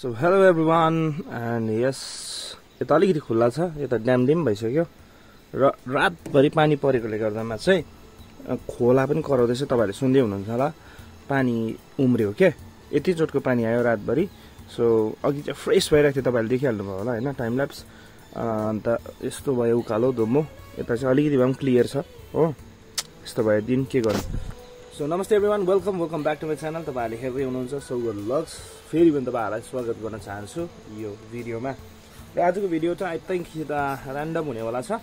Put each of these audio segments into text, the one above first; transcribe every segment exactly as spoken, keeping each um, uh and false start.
So hello everyone and yes यता अलिकति खुल्ला छ, यता ड्याम ड्याम भइसक्यो र रातभरि पानी परेकोले गर्दामा चाहिँ खोला पनि कराउँदैछ। तपाईहरुले सुन्दै हुनुहुन्छ होला, पानी उम्रियो के, यति चोटको पानी आयो रातभरि। सो अघि चाहिँ फ्रेस भइरहेको थियो, तपाईहरुले देखिहाल्नु भयो होला हैन, टाइम ल्याप्स। अन्त यस्तो भयो उकालो धुम्मो, यता चाहिँ अलिकति भए पनि क्लियर छ हो। यस्तो भयो दिन, के गर्नु। सो नमस्ते everyone, welcome welcome back to my channel. तपाईहरुले हेर्दै हुनुहुन्छ सौगर व्लग्स। फेरि पनि तपाईहरुलाई स्वागत गर्न चाहन्छु यो भिडियोमा। र आजको भिडियो चाहिँ आई थिंक यता र्यान्डम हुनेवाला छ।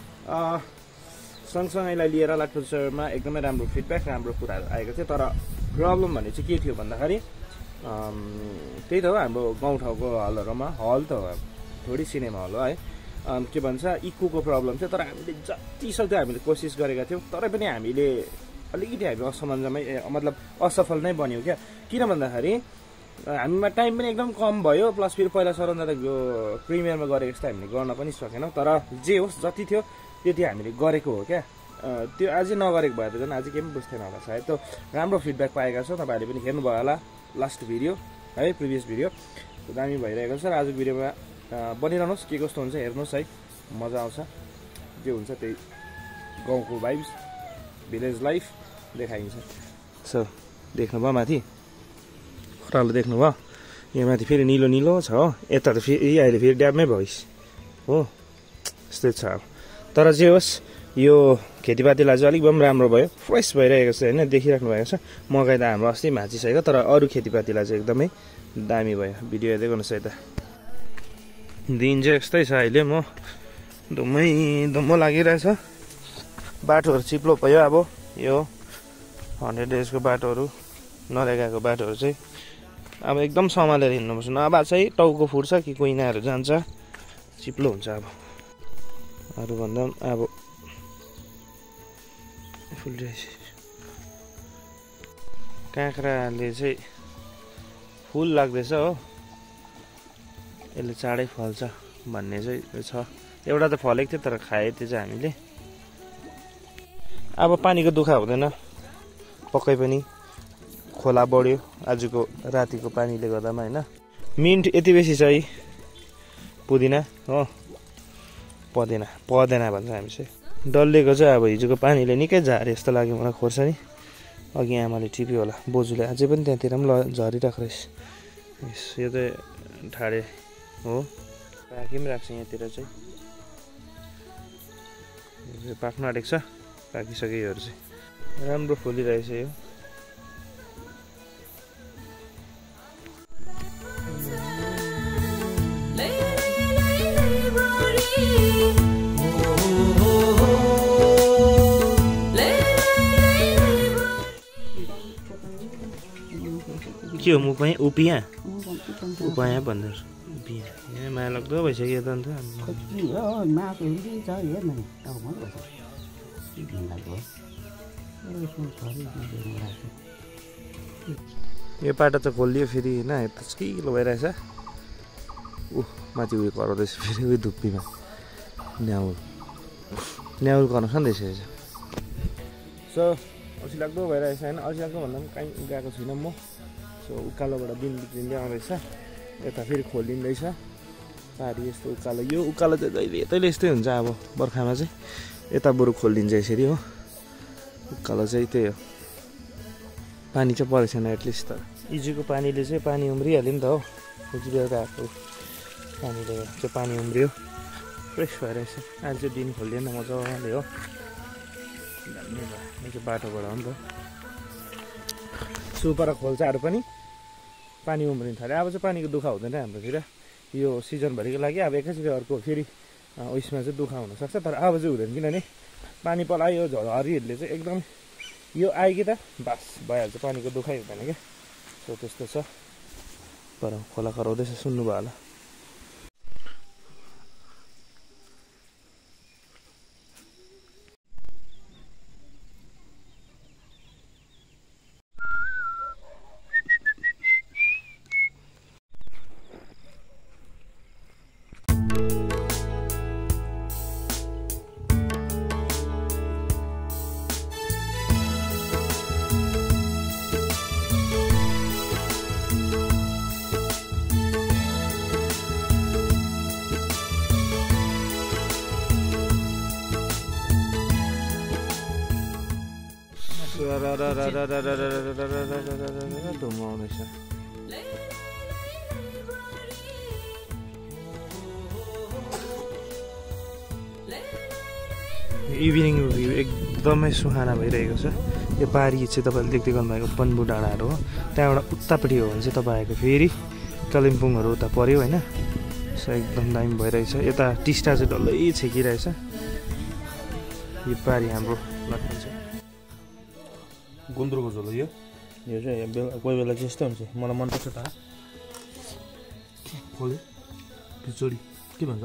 सँगसँगैलाई लिएर लाटपुरमा एकदमै राम्रो फिडब्याक, राम्रो कुराहरू आएको थियो। तर प्रब्लम भन्ने चाहिँ के थियो भन्दाखेरि त्यही त हो, हाम्रो गाउँठाउँको हलहरूमा, हल त हो थोरै सिनेमा हल हो है, के भन्छ इकोको प्रब्लम थियो। तर हामीले जति सक्दो हामीले कोसिस गरेका थियौँ, तर पनि हामीले अलिकति हामी असमञ्जमै मतलब असफल नै बन्यौँ क्या। किन भन्दाखेरि हामीमा टाइम पनि एकदम कम भयो, प्लस फेरि पहिला सरन्दा त यो प्रिमियरमा गरेको जस्तो हामीले गर्न पनि सकेनौँ। तर जे होस्, जति थियो त्यति हामीले गरेको हो क्या। त्यो अझै नगरेको भए त झन् अझै केही पनि बुझ्थेन होला सायद। त राम्रो फिडब्याक पाएका छौँ, तपाईँहरूले पनि हेर्नुभयो होला लास्ट भिडियो है, प्रिभियस भिडियो दामी भइरहेको छ। र आजको भिडियोमा बनिरहनुहोस्, के कस्तो हुन्छ हेर्नुहोस् है, मजा आउँछ। जे हुन्छ त्यही गाउँको भाइब्स, भिलेज लाइफ देखाइन्छ। सो देख्नुभयो माथि ओह्रालो देख्नुभयो, यहाँ माथि फेरि निलो निलो छ हो। यता त फेरि अहिले फेरि ड्याममै भइस हो, यस्तै छ अब। तर जे होस्, यो खेतीपातीलाई चाहिँ अलिक भए पनि राम्रो भयो, फ्रेस भइरहेको छ होइन, देखिराख्नु भएको छ। मकै त हाम्रो अस्ति भाँचिसक्यो, तर अरू खेतीपातीलाई चाहिँ एकदमै दामी भयो। भिडियो हेर्दै गर्नुहोस् है त। दिन चाहिँ यस्तै छ अहिले, म धुम्मै धुम्मो लागिरहेछ। बाटोहरू चिप्लो भयो। अब यो हन्ड्रेड डेजको बाटोहरू, नरेगाको बाटोहरू चाहिँ अब एकदम सम्हालेर हिँड्नुपर्छ, नभए चाहिँ टाउको फुट्छ कि कुइनाहरू जान्छ, चिप्लो हुन्छ। अब अरूभन्दा पनि अब फुलिरहेछ। काँक्राले चाहिँ फुल लाग्दैछ हो, यसले चाँडै फल्छ भन्ने चाहिँ छ। एउटा त फलेको थियो तर खायो त्यो चाहिँ हामीले। अब पानीको दुःख हुँदैन पक्कै पनि, खोला बढ्यो आजको रातिको पानीले गर्दामा होइन। मिन्ट यति बेसी छ है, पुदिना हो, पदेना पदेना भन्छ हामी चाहिँ। डल्लेको चाहिँ अब हिजोको पानीले निकै झारे जस्तो लाग्यो मलाई खोर्सानी। अघि आमाले टिप्यो होला, बोजूले अझै पनि त्यहाँतिर पनि ल झरिरहेको रहेछ। यो चाहिँ ठाडे हो, राखी पनि राख्छ यहाँतिर चाहिँ, पाक्न आँटेको छ, पाकिसक्यो योहरू चाहिँ। राम्रो फुलिरहेछ यो। के हो मुपैया उपिया उपाया भन्दा उपिया, यहाँ माया लाग्दो भइसक्यो त अन्त। यो पाटा त खोलियो फेरि होइन, यता चिलो भइरहेछ। ऊ माथि उयो कराउँदैछ फेरि, उयो धुप्पीमा न्याउल न्याउल कराउँछ नि त्यसरी चाहिँ। सो अल्छी लाग्दो भइरहेछ होइन, अल्छी लाग्दो भन्दा पनि कहीँ गएको छुइनँ म। सो उकालोबाट दिन बिग्रिँदै आउँदैछ, यता फेरि खोलिँदैछ पारी यस्तो उकालो। यो उकालो चाहिँ जहिले यतैले यस्तै हुन्छ अब बर्खामा चाहिँ, यता बरु खोलिदिन्छ यसरी हो। उकालो चाहिँ त्यही हो, पानी चाहिँ परेको छैन एटलिस्ट। तर हिजोको पानीले चाहिँ पानी उम्रिहाल्यो नि त हो, उज्रिएर आएको पानीले चाहिँ पानी उम्रियो, फ्रेस भइरहेछ। अहिले चाहिँ दिन खोलिएन मजाले हो, दामी भयो। यो चाहिँ बाटोबाट हो नि त, सुपर खोल्चाहरू पनि पानी उम्रिनु थाल्यो। अब चाहिँ पानीको दुःख हुँदैन हाम्रोतिर यो सिजनभरिको लागि। अब एकैचोटि अर्को फेरि उयसमा चाहिँ दुःख हुनसक्छ, तर अब चाहिँ हुँदैन, किनभने पानी पलायो झरीहरूले चाहिँ एकदम यो आयो कि त बास भइहाल्छ, पानीको दुःखै हुँदैन क्या। सो त्यस्तो छ। पर खोला कराउँदैछ, सुन्नुभयो होला। धुम्म आउँदैछ। इभिनिङ भ्यू एकदमै सुहाना भइरहेको छ। यो बारी चाहिँ तपाईँले देख्दै गर्नुभएको पन्बु डाँडाहरू हो। त्यहाँबाट उतापट्टि हो भने चाहिँ तपाईँको फेरि कालिम्पोङहरू उता पऱ्यो होइन। सो एकदम दामी भइरहेछ। यता टिस्टा चाहिँ डल्लै छेकिरहेछ। यो बारी हाम्रो लाग्छ गुन्द्रुकको झोल यो यो चाहिँ बेला कोही बेला चाहिँ यस्तो हुन्छ। मलाई मनपर्छ त खोले खिचडी के भन्छौ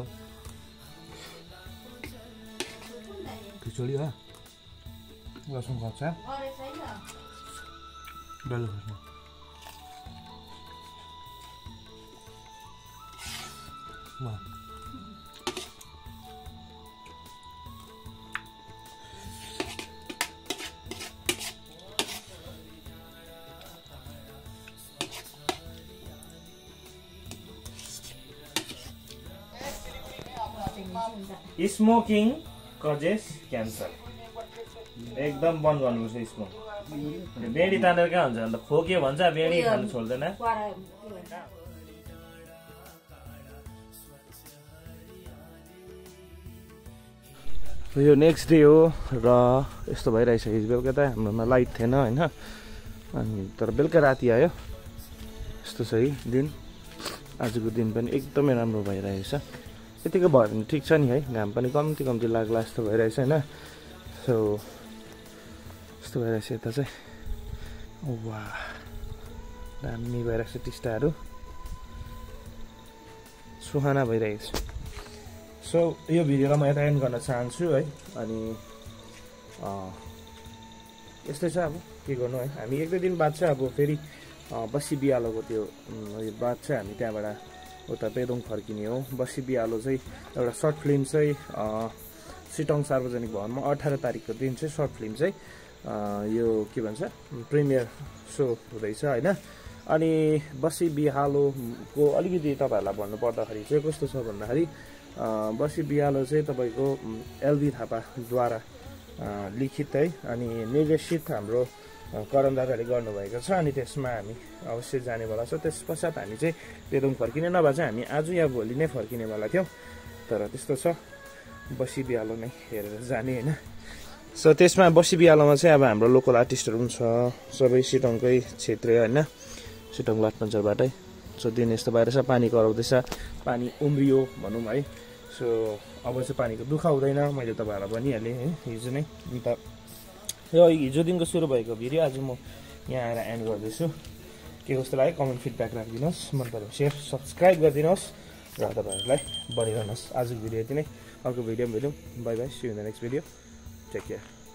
खिचडी हो लसुन खोर्सा डल्लो खोर्सा वाह स्मोकिङ कजेस क्यान्सर एकदम बन्द गर्नुपर्छ स्मोक। बेडी तानेर कहाँ हुन्छ अन्त खोक्यो भन्छ बेडी खानु छोड्दैन। यो नेक्स्ट डे हो र यस्तो भइरहेछ। हिजो बेलुका त हाम्रोमा लाइट थिएन होइन। अनि तर बेलुका राति आयो। यस्तो छ है दिन। आजको दिन पनि एकदमै राम्रो भइरहेछ। यतिको भयो भने ठिक छ नि है। घाम पनि कम्ती कम्ती लाग्ला जस्तो भइरहेछ होइन। सो यस्तो भइरहेछ यता चाहिँ। वाह दामी भइरहेछ टिस्टाहरू सुहाना भइरहेको छ। सो यो भिडियोलाई म यता एन्ड गर्न चाहन्छु है। अनि यस्तै छ अब के गर्नु है। हामी एक दुई दिन बाद चाहिँ अब फेरि बसी बिहालोको त्यो बाद चाहिँ हामी त्यहाँबाट उता पेदोङ फर्किने हो। बसी बिहालो चाहिँ एउटा सर्ट फिल्म चाहिँ सिटोङ सार्वजनिक भवनमा अठार तारिकको दिन चाहिँ सर्ट फिल्म चाहिँ यो के भन्छ प्रिमियर सो हुँदैछ होइन। अनि बसी बिहालोको अलिकति तपाईँहरूलाई भन्नु पर्दाखेरि चाहिँ कस्तो छ भन्दाखेरि बसी बिहालो चाहिँ तपाईँको एलबी थापाद्वारा लिखित है अनि निर्देशित हाम्रो करण दादाले गर्नुभएको छ। अनि त्यसमा हामी अवश्य जानेवाला छ। त्यस पश्चात हामी चाहिँ पेदोङ फर्किने नभए चाहिँ हामी आज या भोलि नै फर्किनेवाला थियौँ। तर त्यस्तो छ बसी बिहालो नै हेरेर जाने होइन। सो त्यसमा बसी बिहालोमा चाहिँ अब हाम्रो लोकल आर्टिस्टहरू पनि छ सबै सिटोङकै क्षेत्रीय होइन। सिटोङ लाठपन्चरबाटै। सो दिन यस्तो भएर छ पानी कराउँदैछ। पानी उम्रियो भनौँ है। सो अब चाहिँ पानीको दुःख हुँदैन मैले तपाईँहरूलाई भनिहालेँ है हिजो नै। अन्त यो हिजोदेखिको सुरु भएको भिडियो आज म यहाँ आएर एन्ड गर्दैछु। के कस्तो लाग्यो कमेन्ट फिडब्याक राखिदिनुहोस्। मन पऱ्यो सेयर सब्सक्राइब गरिदिनुहोस् र तपाईँहरूलाई बढिरहनुहोस्। आजको भिडियो यति नै। अर्को भिडियोमा भेटौँ। Bye bye see you in the next video. Take care.